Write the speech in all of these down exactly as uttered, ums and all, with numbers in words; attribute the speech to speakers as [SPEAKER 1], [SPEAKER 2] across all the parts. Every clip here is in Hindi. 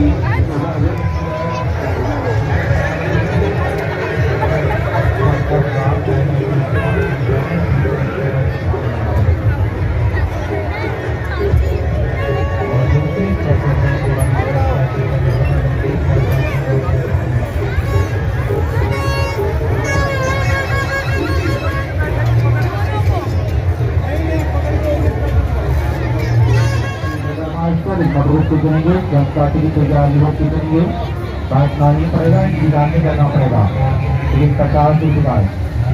[SPEAKER 1] करेंगे जनता की तैयारी होती करेंगे बात माननी पड़ेगा, इंतजार नहीं करना पड़ेगा। लेकिन पचास रुपये का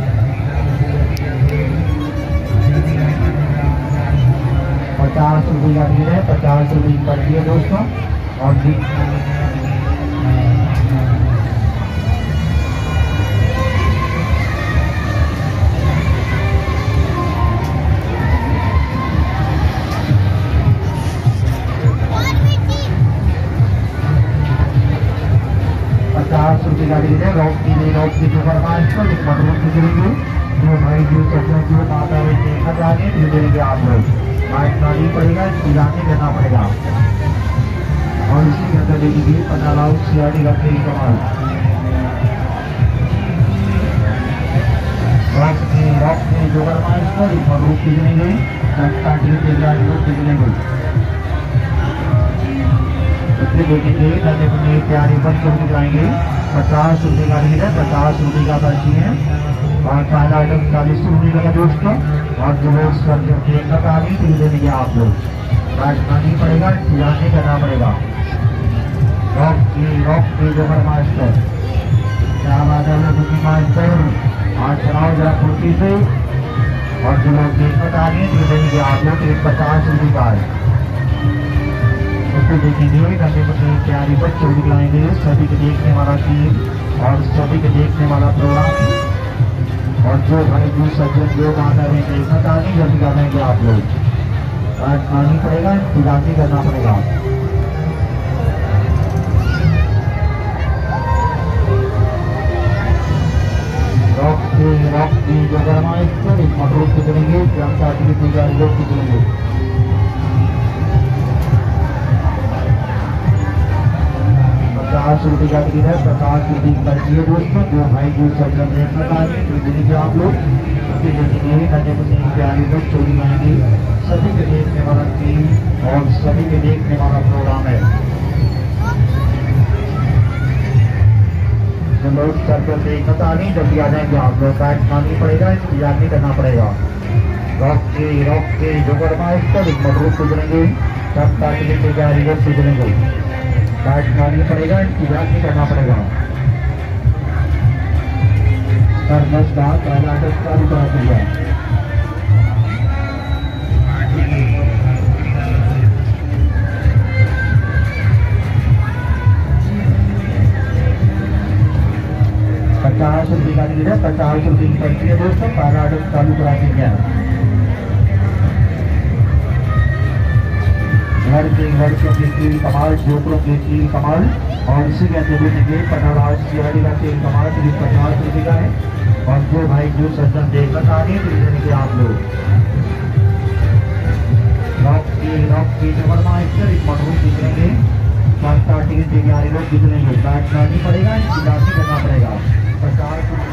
[SPEAKER 1] पचास रुपये का दिन है, पचास रुपये की पर्ची है दोस्तों। और पचास रुपये का दिन है। रोक की नहीं रोक की फरमाइश पर एक मजबूत करेंगे जो भाई जो सपना जो माता है देखा जाने फिर देंगे आप लोग। बाइक नहीं पड़ेगा, इंतजार नहीं करना पड़ेगा। और इसी के अंदर देखिए पटालाउ सियाड़ी करते ही कमाल रॉक की रॉक की जो फरमाइश पर एक मजबूत खींचेंगे जनता की तैयारी को खींचेंगे। देखेंगे नन्हे मुन्ने प्यारे बच्चों को जाएंगे। पचास रुपये का रेट है, पचास रुपये का पर्ची है। और पहला आइटम चालीस रुपये का दोस्तों। और जो लोग बता दी तो दे दीजिए आप लोग। बैठना नहीं पड़ेगा, इंतजार नहीं करना पड़ेगा। रॉक की रॉक की जो मास्टर क्या बात है बुकी मास्टर आज चलाओ जरा कुर्सी से। और जो लोग बता दिए तो दे दीजिए आप लोग। एक पचास रुपये का है उसको देखेंगे नन्हे मुन्ने प्यारे बच्चों दिखलाएंगे। सभी के देखने वाला टीम और सभी के देखने वाला प्रोग्राम। और जो भाई जो सज्जन जो माता है देखना चाहेंगे जल्दी कर देंगे आप लोग। बैठना नहीं पड़ेगा, इंतजार नहीं करना पड़ेगा। रॉक की रॉक की जो फरमाइश पर एक मजबूत करेंगे जनता की तैयारी लोग करेंगे। पचास रुपये का टिकट है, पचास रुपये की पर्ची है दोस्तों। जो भाई जो सज्जन देखना चाहेंगे आप लोग उसके देखेंगे नन्हे मुन्ने प्यारे लोग चोरी आएंगे। सभी के देखने वाला टीम और सभी के देखने वाला प्रोग्राम है। जो लोग सर्कल देखना चाहेंगे जल्दी आ जाएंगे आप लोग। बैठना नहीं पड़ेगा, इंतजार नहीं करना पड़ेगा। रॉक के रॉक के जो फरमाइश पर एक मजबूत गुजरेंगे जनता की तैयारी लोग गुजरेंगे। बैठना नहीं पड़ेगा, इंतजार नहीं करना पड़ेगा। सर दस बात पहला आइटम चालू करा दिया। पचास रुपये का टिकट है, पचास रुपये की पर्ची है दोस्तों। पहला आइटम चालू करा दिया। घर के लड़कियों के तेल कमाल, झोपड़ों के तेल कमाल। और इसी के अंदर देखेंगे पटालाज सियाड़ी का तेल कमाल सिर्फ पचास रुपये का है। और जो भाई जो सज्जन देखना चाहेंगे तो देंगे आप लोग। रॉक की रॉक की जो फरमाइश पर एक मजबूत दिखेंगे जनता की तैयारी लोग कितने बैठना नहीं पड़ेगा, इंतजार नहीं करना पड़ेगा। पचास